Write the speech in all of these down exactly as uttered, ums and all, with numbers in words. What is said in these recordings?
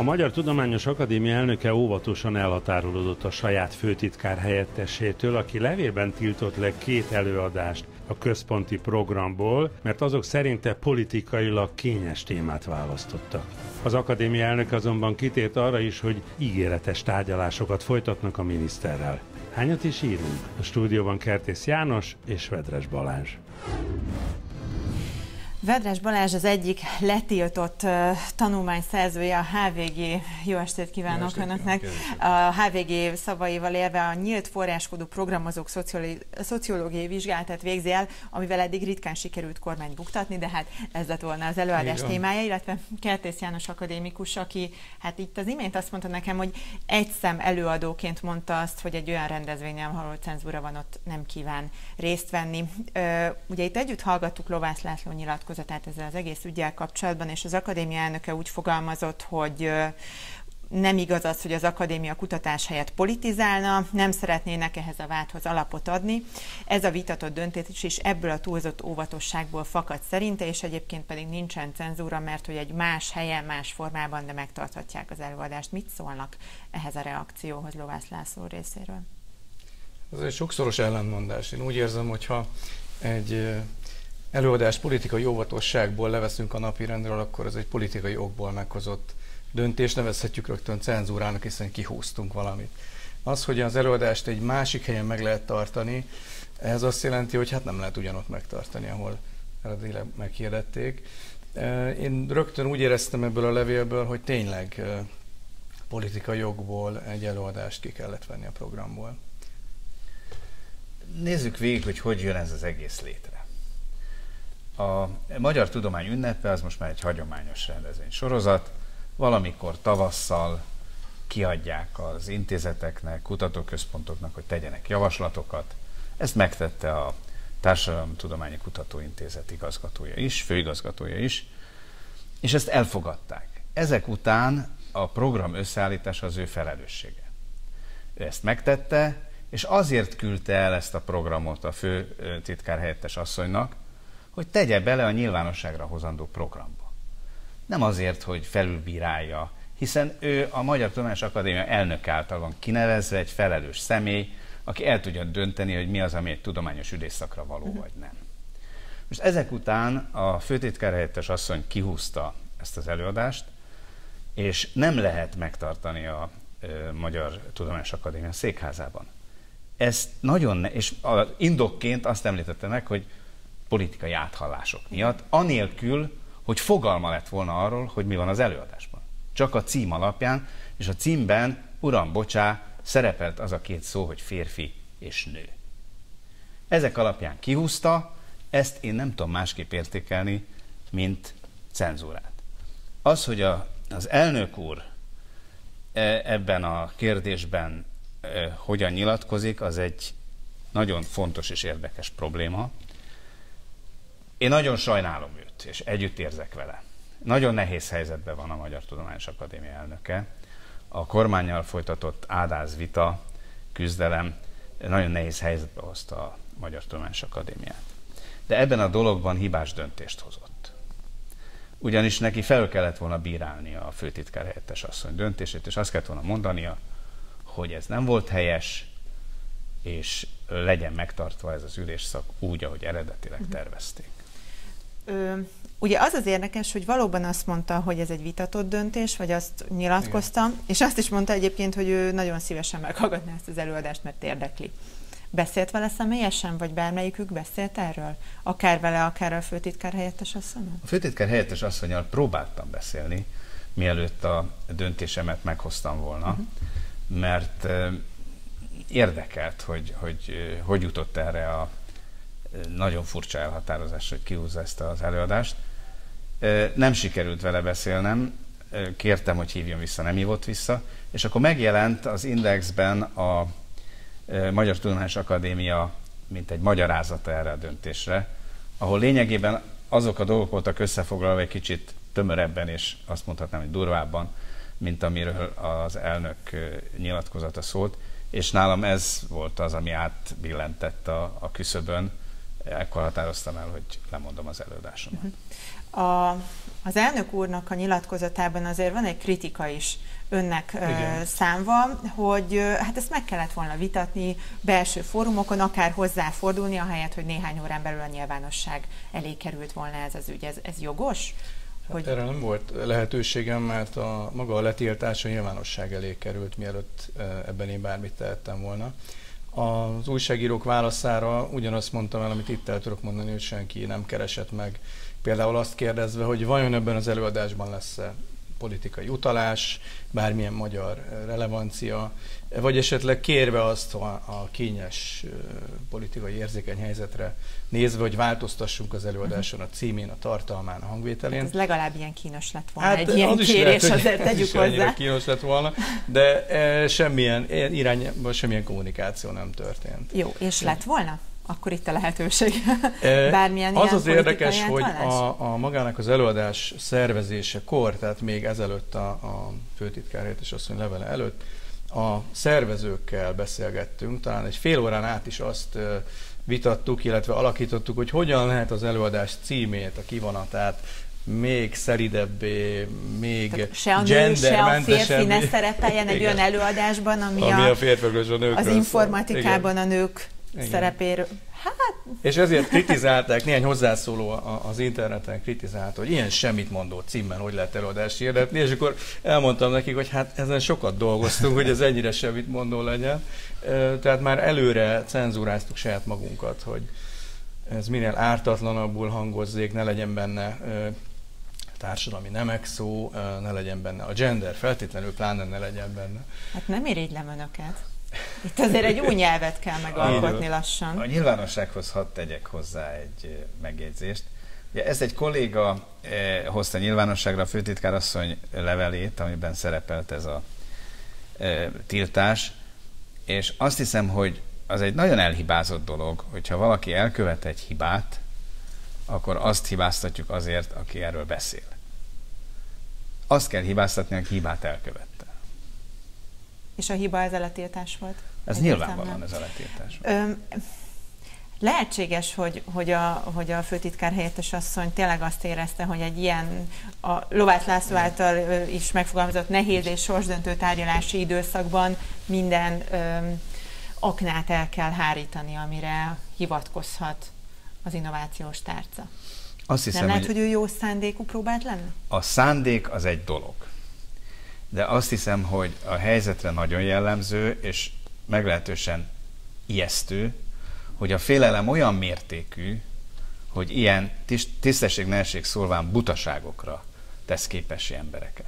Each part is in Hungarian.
A Magyar Tudományos Akadémia elnöke óvatosan elhatárolódott a saját főtitkár helyettesétől, aki levélben tiltott le két előadást a központi programból, mert azok szerinte politikailag kényes témát választottak. Az akadémia elnöke azonban kitért arra is, hogy ígéretes tárgyalásokat folytatnak a miniszterrel. Hányat is írunk? A stúdióban Kertész János és Vedres Balázs. Vedres Balázs az egyik letiltott uh, tanulmány szerzője, a há vé gé. Jó estét kívánok Jó estét Önöknek! Kívánok. A há vé gé szavaival élve a nyílt forráskodú programozók szociológiai vizsgálatát végzi el, amivel eddig ritkán sikerült kormányt buktatni, de hát ez lett volna az előadás Igen. témája, illetve Kertész János akadémikus, aki hát itt az imént azt mondta nekem, hogy egy szem előadóként mondta azt, hogy egy olyan rendezvényen, ahol cenzúra van, ott nem kíván részt venni. Uh, ugye itt együtt hallgattuk Lovász László nyilatkozatát ezzel az egész üggyel kapcsolatban, és az akadémia elnöke úgy fogalmazott, hogy nem igaz az, hogy az akadémia kutatás helyett politizálna, nem szeretnének ehhez a vádhoz alapot adni. Ez a vitatott döntés is ebből a túlzott óvatosságból fakad szerinte, és egyébként pedig nincsen cenzúra, mert hogy egy más helyen, más formában, de megtarthatják az előadást. Mit szólnak ehhez a reakcióhoz Lovász László részéről? Ez egy sokszoros ellentmondás. Én úgy érzem, hogyha egy előadás politikai óvatosságból leveszünk a napirendről, akkor ez egy politikai okból meghozott döntés, nevezhetjük rögtön cenzúrának, hiszen kihúztunk valamit. Az, hogy az előadást egy másik helyen meg lehet tartani, ez azt jelenti, hogy hát nem lehet ugyanott megtartani, ahol eredetileg meghirdették. Én rögtön úgy éreztem ebből a levélből, hogy tényleg politikai okból egy előadást ki kellett venni a programból. Nézzük végig, hogy hogy jön ez az egész létre. A Magyar Tudomány Ünnepe az most már egy hagyományos rendezvénysorozat. Valamikor tavasszal kiadják az intézeteknek, kutatóközpontoknak, hogy tegyenek javaslatokat. Ezt megtette a Társadalomtudományi Kutatóintézet igazgatója is, főigazgatója is, és ezt elfogadták. Ezek után a program összeállítása az ő felelőssége. Ő ezt megtette, és azért küldte el ezt a programot a főtitkár helyettes asszonynak, hogy tegye bele a nyilvánosságra hozandó programba. Nem azért, hogy felülbírálja, hiszen ő a Magyar Tudományos Akadémia elnök által van kinevezve, egy felelős személy, aki el tudja dönteni, hogy mi az, ami egy tudományos ülésszakra való, uh-huh. vagy nem. Most ezek után a főtitkár helyettes asszony kihúzta ezt az előadást, és nem lehet megtartani a ö, Magyar Tudományos Akadémia székházában. Ez nagyon ne, és az indokként azt említette meg, hogy politikai áthallások miatt, anélkül, hogy fogalma lett volna arról, hogy mi van az előadásban. Csak a cím alapján, és a címben, uram, bocsá, szerepelt az a két szó, hogy férfi és nő. Ezek alapján kihúzta, ezt én nem tudom másképp értékelni, mint cenzúrát. Az, hogy a, az elnök úr ebben a kérdésben e, hogyan nyilatkozik, az egy nagyon fontos és érdekes probléma. Én nagyon sajnálom őt, és együtt érzek vele. Nagyon nehéz helyzetben van a Magyar Tudományos Akadémia elnöke. A kormánnyal folytatott ádáz vita, küzdelem nagyon nehéz helyzetbe hozta a Magyar Tudományos Akadémiát. De ebben a dologban hibás döntést hozott. Ugyanis neki fel kellett volna bírálni a főtitkár helyettes asszony döntését, és azt kellett volna mondania, hogy ez nem volt helyes, és legyen megtartva ez az ülésszak úgy, ahogy eredetileg tervezték. Ö, ugye az az érdekes, hogy valóban azt mondta, hogy ez egy vitatott döntés, vagy azt nyilatkoztam, Igen. és azt is mondta egyébként, hogy ő nagyon szívesen meghallgatná ezt az előadást, mert érdekli. Beszélt vele személyesen, vagy bármelyikük beszélt erről? Akár vele, akár a főtitkár helyettes asszonnyal? A főtitkár helyettes asszonnyal próbáltam beszélni, mielőtt a döntésemet meghoztam volna, uh-huh. mert uh, érdekelt, hogy, hogy hogy jutott erre a nagyon furcsa elhatározás, hogy kihúzza ezt az előadást. Nem sikerült vele beszélnem, kértem, hogy hívjon vissza, nem hívott vissza, és akkor megjelent az Indexben a Magyar Tudományos Akadémia, mint egy magyarázata erre a döntésre, ahol lényegében azok a dolgok voltak összefoglalva egy kicsit tömörebben, és azt mondhatnám, hogy durvábban, mint amiről az elnök nyilatkozata szólt, és nálam ez volt az, ami átbillentett a, a küszöbön, ekkor határoztam el, hogy lemondom az előadásomat. A, az elnök úrnak a nyilatkozatában azért van egy kritika is önnek Igen. számva, hogy hát ezt meg kellett volna vitatni belső fórumokon, akár hozzáfordulni, ahelyett, hogy néhány órán belül a nyilvánosság elé került volna ez az ügy. Ez, ez jogos? Hát hogy... Erre nem volt lehetőségem, mert a maga a letiltás a nyilvánosság elé került, mielőtt ebben én bármit tehettem volna. Az újságírók válaszára ugyanazt mondtam el, amit itt el tudok mondani, hogy senki nem keresett meg. Például azt kérdezve, hogy vajon ebben az előadásban lesz-e politikai utalás, bármilyen magyar relevancia, vagy esetleg kérve azt a, a kényes politikai érzékeny helyzetre nézve, hogy változtassunk az előadáson a címén, a tartalmán, a hangvételén. Hát ez legalább ilyen kínos lett volna, hát egy ilyen kérés lehet, azért tegyük hozzá. kínos lett volna, de e, semmilyen irányban semmilyen kommunikáció nem történt. Jó, és lett volna? Akkor itt a lehetőség. Bármilyen az az érdekes, hogy a, a magának az előadás szervezésekor, tehát még ezelőtt a, a főtitkár helyettes asszony levele előtt, a szervezőkkel beszélgettünk, talán egy fél órán át is azt vitattuk, illetve alakítottuk, hogy hogyan lehet az előadás címét, a kivonatát még szelidebbé, még se a nő, se a férfi ne szerepeljen egy olyan előadásban, ami, ami a, a, a az informatikában Igen. a nők Igen. szerepéről. Hát... És ezért kritizálták, néhány hozzászóló az interneten kritizálta, hogy ilyen semmit mondó címben hogy lehet előadást hirdetni, és akkor elmondtam nekik, hogy hát ezen sokat dolgoztunk, hogy ez ennyire semmit mondó legyen. Tehát már előre cenzúráztuk saját magunkat, hogy ez minél ártatlanabbul hangozzék, ne legyen benne társadalmi nemek szó, ne legyen benne a gender, feltétlenül pláne ne legyen benne. Hát nem irigylem önöket. Itt azért egy új nyelvet kell megalkotni lassan. A nyilvánossághoz hadd tegyek hozzá egy megjegyzést. Ugye ez egy kolléga eh, hozta nyilvánosságra a főtitkárasszony levelét, amiben szerepelt ez a eh, tiltás, és azt hiszem, hogy az egy nagyon elhibázott dolog, hogyha valaki elkövet egy hibát, akkor azt hibáztatjuk azért, aki erről beszél. Azt kell hibáztatni, aki hibát elkövet. És a hiba ez a letiltás volt? Ez nyilvánvalóan ez a letiltás volt. Ö, lehetséges, hogy, hogy, a, hogy a főtitkár helyettes asszony tényleg azt érezte, hogy egy ilyen a Lovász László által is megfogalmazott nehéz és sorsdöntő tárgyalási időszakban minden ö, aknát el kell hárítani, amire hivatkozhat az innovációs tárca. Azt hiszem, Nem lehet, hogy ő jó szándékú próbált lenni? A szándék az egy dolog. De azt hiszem, hogy a helyzetre nagyon jellemző, és meglehetősen ijesztő, hogy a félelem olyan mértékű, hogy ilyen tisztesség-nehesség szólván butaságokra tesz képessé embereket.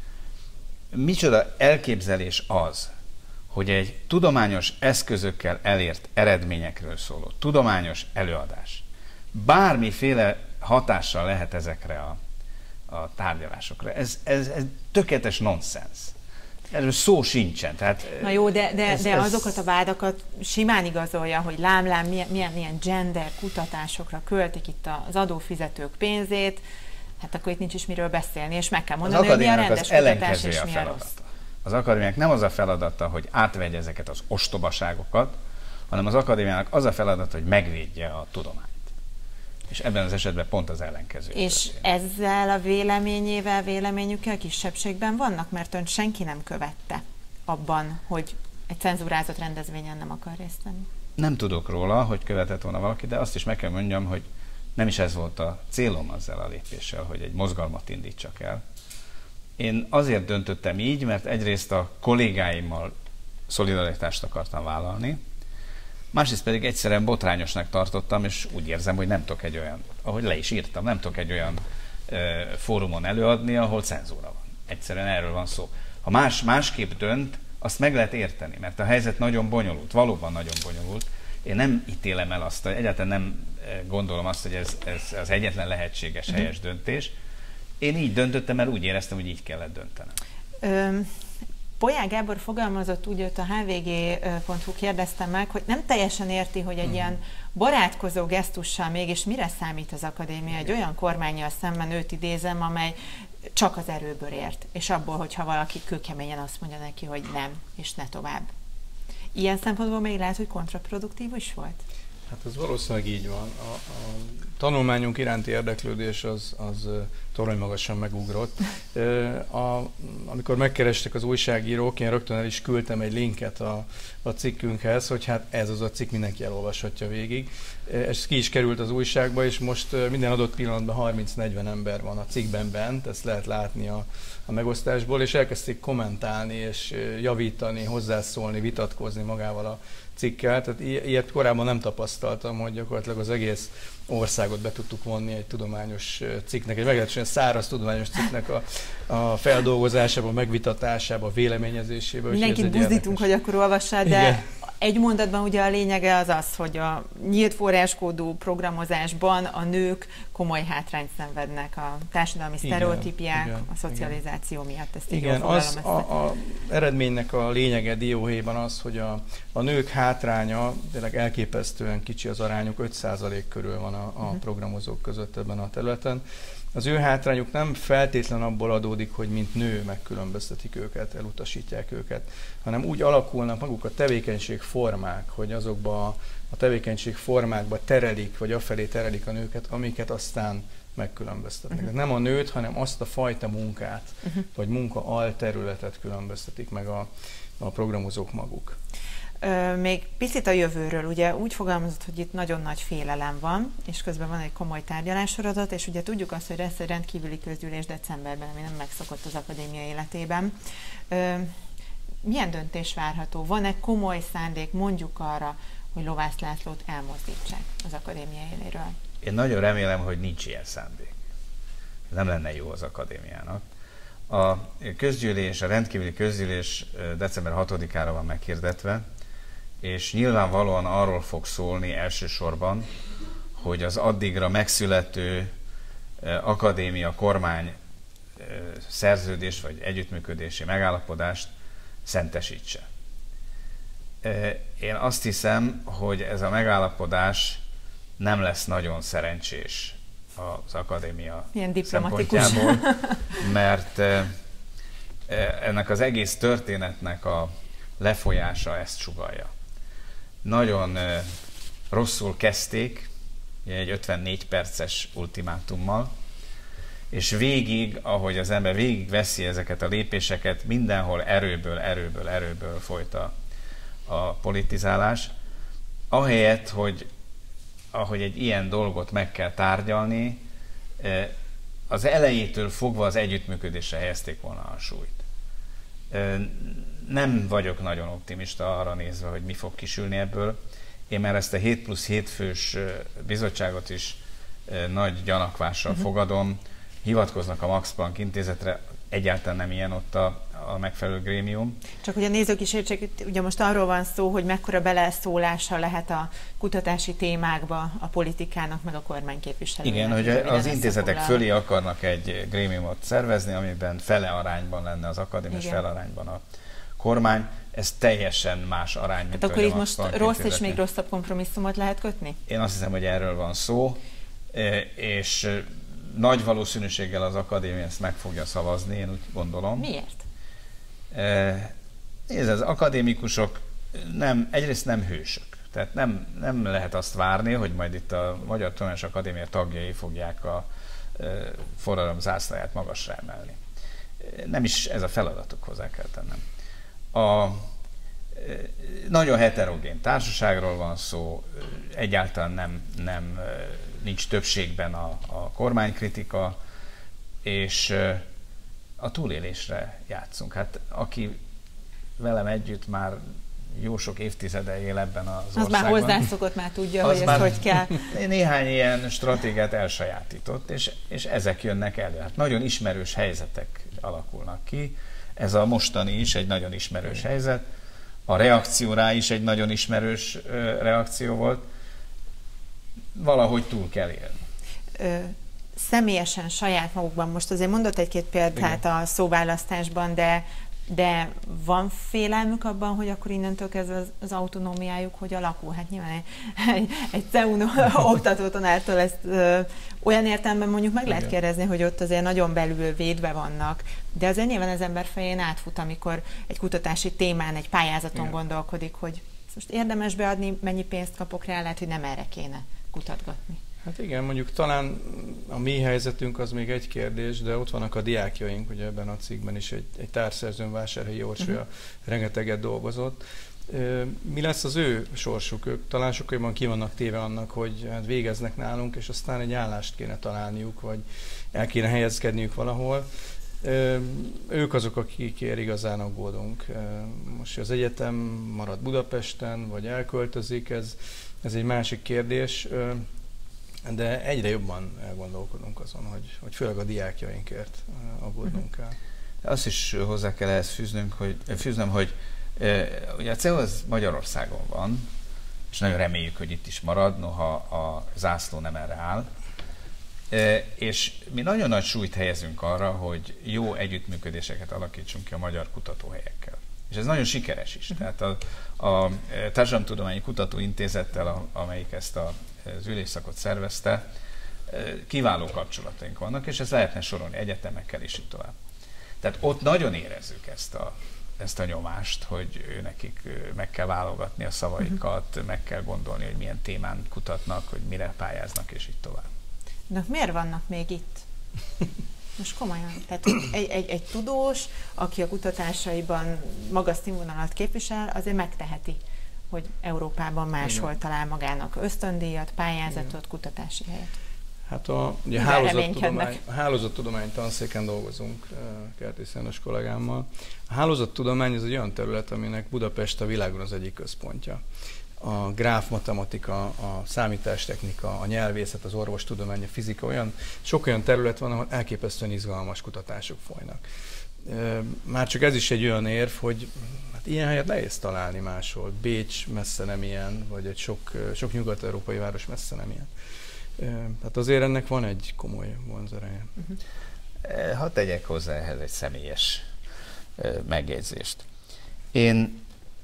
Micsoda elképzelés az, hogy egy tudományos eszközökkel elért eredményekről szóló tudományos előadás bármiféle hatással lehet ezekre a a tárgyalásokra. Ez, ez, ez tökéletes nonsens. Erről szó sincsen. Tehát Na jó, de, de, ez, de ez... azokat a vádakat simán igazolja, hogy lám-lám milyen, milyen, milyen gender kutatásokra költik itt az adófizetők pénzét, hát akkor itt nincs is miről beszélni, és meg kell mondani, hogy mi a rendes kutatás és mi a rossz. Az akadémiának nem az a feladata, hogy átvegye ezeket az ostobaságokat, hanem az akadémiának az a feladata, hogy megvédje a tudományt. És ebben az esetben pont az ellenkező. És történt. Ezzel a véleményével, véleményükkel kisebbségben vannak, mert ön senki nem követte abban, hogy egy cenzúrázott rendezvényen nem akar részt venni. Nem tudok róla, hogy követett volna valaki, de azt is meg kell mondjam, hogy nem is ez volt a célom azzal a lépéssel, hogy egy mozgalmat indítsak el. Én azért döntöttem így, mert egyrészt a kollégáimmal szolidaritást akartam vállalni, másrészt pedig egyszerűen botrányosnak tartottam, és úgy érzem, hogy nem tudok egy olyan, ahogy le is írtam, nem tudok egy olyan e, fórumon előadni, ahol cenzúra van. Egyszerűen erről van szó. Ha más másképp dönt, azt meg lehet érteni, mert a helyzet nagyon bonyolult, valóban nagyon bonyolult. Én nem ítélem el azt, egyáltalán nem gondolom azt, hogy ez, ez az egyetlen lehetséges uh-huh. helyes döntés. Én így döntöttem, mert úgy éreztem, hogy így kellett döntenem. Um. Polyák Gábor fogalmazott úgy, hogy a há vé gé pont hú kérdezte meg, hogy nem teljesen érti, hogy egy mm. ilyen barátkozó gesztussal mégis mire számít az akadémia, egy olyan kormánnyal szemben, őt idézem, amely csak az erőből ért, és abból, hogyha valaki kőkeményen azt mondja neki, hogy nem, és ne tovább. Ilyen szempontból még lehet, hogy kontraproduktív is volt? Hát ez valószínűleg így van. A, a tanulmányunk iránti érdeklődés az, az toronymagasan megugrott. A, amikor megkerestek az újságírók, én rögtön el is küldtem egy linket a, a cikkünkhez, hogy hát ez az a cikk, mindenki elolvashatja végig. Ez ki is került az újságba, és most minden adott pillanatban harminc-negyven ember van a cikkben bent, ezt lehet látni a, a megosztásból, és elkezdték kommentálni, és javítani, hozzászólni, vitatkozni magával a cikkel. Tehát ilyet korábban nem tapasztaltam, hogy gyakorlatilag az egész országot be tudtuk vonni egy tudományos cikknek, egy meglehetősen száraz tudományos cikknek a, a feldolgozásába, megvitatásába, véleményezésébe. Mindenkit buzdítunk, hogy akkor olvassál, de igen. Egy mondatban ugye a lényege az az, hogy a nyílt forráskódú programozásban a nők komoly hátrányt szenvednek a társadalmi sztereotípiák, igen, a szocializáció igen. miatt. Ezt igen, az a, a eredménynek a lényege dióhéjban az, hogy a, a nők hátránya, tényleg elképesztően kicsi az arányuk, öt százalék körül van a, a programozók között ebben a területen. Az ő hátrányuk nem feltétlen abból adódik, hogy mint nő megkülönböztetik őket, elutasítják őket, hanem úgy alakulnak maguk a tevékenységformák, hogy azokba a tevékenységformákba terelik, vagy afelé terelik a nőket, amiket aztán megkülönböztetnek. Uh-huh. Nem a nőt, hanem azt a fajta munkát, uh-huh. vagy munka alterületet különböztetik meg a, a programozók maguk. Még picit a jövőről, ugye úgy fogalmazott, hogy itt nagyon nagy félelem van, és közben van egy komoly tárgyalássorozat, és ugye tudjuk azt, hogy lesz egy rendkívüli közgyűlés decemberben, ami nem megszokott az akadémia életében. Milyen döntés várható? Van-e komoly szándék mondjuk arra, hogy Lovász Lászlót elmozdítsák az akadémia éléről? Én nagyon remélem, hogy nincs ilyen szándék. Nem lenne jó az akadémiának. A közgyűlés, a rendkívüli közgyűlés december hatodikára van meghirdetve, és nyilvánvalóan arról fog szólni elsősorban, hogy az addigra megszülető akadémia kormány szerződés vagy együttműködési megállapodást szentesítse. Én azt hiszem, hogy ez a megállapodás nem lesz nagyon szerencsés az akadémia szempontjából, mert ennek az egész történetnek a lefolyása ezt sugallja. Nagyon rosszul kezdték, egy ötvennégy perces ultimátummal, és végig, ahogy az ember végig veszi ezeket a lépéseket, mindenhol erőből, erőből, erőből folyt a, a politizálás, ahelyett, hogy ahogy egy ilyen dolgot meg kell tárgyalni, az elejétől fogva az együttműködésre helyezték volna a súlyt. Nem vagyok nagyon optimista arra nézve, hogy mi fog kisülni ebből. Én már ezt a hét plusz hét fős bizottságot is nagy gyanakvással uh-huh. fogadom. Hivatkoznak a Max Planck intézetre, egyáltalán nem ilyen ott a, a megfelelő grémium. Csak hogy a nézők is értsék, ugye most arról van szó, hogy mekkora beleszólása lehet a kutatási témákba a politikának, meg a kormányképviselőnek. Igen, hogy az intézetek fölé akarnak egy grémiumot szervezni, amiben fele arányban lenne az akadémia, és fele arányban a kormány. Ez teljesen más arány, mint hát akkor itt most rossz és még rosszabb kompromisszumot lehet kötni? Én azt hiszem, hogy erről van szó, és nagy valószínűséggel az akadémia ezt meg fogja szavazni, én úgy gondolom. Miért? Nézd, az akadémikusok nem, egyrészt nem hősök. Tehát nem, nem lehet azt várni, hogy majd itt a Magyar Tudományos Akadémia tagjai fogják a forradalom zászlaját magasra emelni. Nem is ez a feladatuk, hozzá kell tennem. A nagyon heterogén társaságról van szó, egyáltalán nem, nem nincs többségben a, a kormánykritika, és a túlélésre játszunk. Hát aki velem együtt már jó sok évtizede él ebben az az országban. Az már hozzászokott, már tudja, hogy ez hogy kell. Néhány ilyen stratégiát elsajátított, és, és ezek jönnek elő. Hát nagyon ismerős helyzetek alakulnak ki. Ez a mostani is egy nagyon ismerős helyzet. A reakció rá is egy nagyon ismerős ö, reakció volt. Valahogy túl kell élni. Ö, személyesen, saját magukban, most azért mondott egy-két példát igen. a szóválasztásban, de, de van félelmük abban, hogy akkor innentől kezdve az, az autonómiájuk hogy alakul? Hát nyilván egy, egy, egy cé e u oktatótanártól ezt ö, olyan értelemben mondjuk meg igen. lehet kérdezni, hogy ott azért nagyon belül védve vannak, de azért nyilván az ember fején átfut, amikor egy kutatási témán, egy pályázaton igen. gondolkodik, hogy most érdemes beadni, mennyi pénzt kapok rá, lehet, hogy nem erre kéne kutatgatni. Hát igen, mondjuk talán a mi helyzetünk az még egy kérdés, de ott vannak a diákjaink, ugye ebben a cikkben is egy, egy társszerzőn, Vásárhelyi Orsolya uh-huh. rengeteget dolgozott. Mi lesz az ő sorsuk? Ők talán sokkal jobban ki vannak téve annak, hogy hát végeznek nálunk, és aztán egy állást kéne találniuk, vagy el kéne helyezkedniük valahol. Ők azok, akikért igazán aggódunk. Most az egyetem marad Budapesten, vagy elköltözik, ez, ez egy másik kérdés, de egyre jobban elgondolkodunk azon, hogy, hogy főleg a diákjainkért aggódnunk kell. Azt is hozzá kell ehhez fűznünk, hogy, fűznöm, hogy ugye a cé e u az Magyarországon van, és nagyon reméljük, hogy itt is marad, noha a zászló nem erre áll. És mi nagyon nagy súlyt helyezünk arra, hogy jó együttműködéseket alakítsunk ki a magyar kutatóhelyekkel. És ez nagyon sikeres is. Tehát a, a Társadalomtudományi Kutatóintézettel, amelyik ezt a, az ülésszakot szervezte, kiváló kapcsolataink vannak, és ezt lehetne sorolni egyetemekkel, és így tovább. Tehát ott nagyon érezzük ezt a, ezt a nyomást, hogy ő nekik meg kell válogatni a szavaikat, meg kell gondolni, hogy milyen témán kutatnak, hogy mire pályáznak, és így tovább. De miért vannak még itt? Most komolyan. Tehát egy, egy, egy tudós, aki a kutatásaiban magas színvonalat képvisel, azért megteheti, hogy Európában máshol talál magának ösztöndíjat, pályázatot, igen, kutatási helyet. Hát a, ugye hálózattudomány, a hálózattudomány tanszéken dolgozunk Kertész János kollégámmal. A hálózattudomány ez egy olyan terület, aminek Budapest a világon az egyik központja. A gráfmatematika, a számítástechnika, a nyelvészet, az orvostudomány, a fizika, olyan, sok olyan terület van, ahol elképesztően izgalmas kutatások folynak. Már csak ez is egy olyan érv, hogy hát ilyen helyet nehéz találni máshol. Bécs messze nem ilyen, vagy egy sok, sok nyugat-európai város messze nem ilyen. Tehát azért ennek van egy komoly vonzereje. Uh-huh. Hadd tegyek hozzá ehhez egy személyes megjegyzést. Én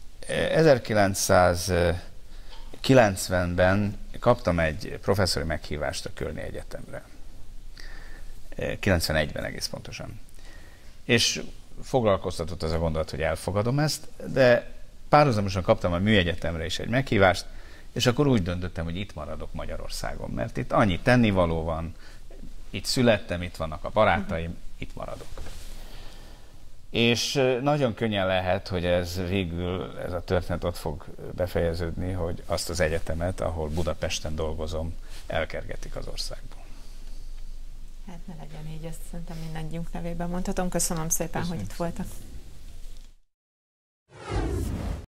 ezerkilencszázkilencvenben kaptam egy professzori meghívást a Kölni Egyetemre. kilencvenegyben egész pontosan. És foglalkoztatott az a gondolat, hogy elfogadom ezt, de párhuzamosan kaptam a Műegyetemre is egy meghívást, és akkor úgy döntöttem, hogy itt maradok Magyarországon, mert itt annyi tennivaló van, itt születtem, itt vannak a barátaim, itt maradok. És nagyon könnyen lehet, hogy ez végül, ez a történet ott fog befejeződni, hogy azt az egyetemet, ahol Budapesten dolgozom, elkergetik az országból. Hát ne legyen így, ezt szerintem mindannyiunk nevében mondhatom. Köszönöm szépen, Köszönöm. hogy itt voltak.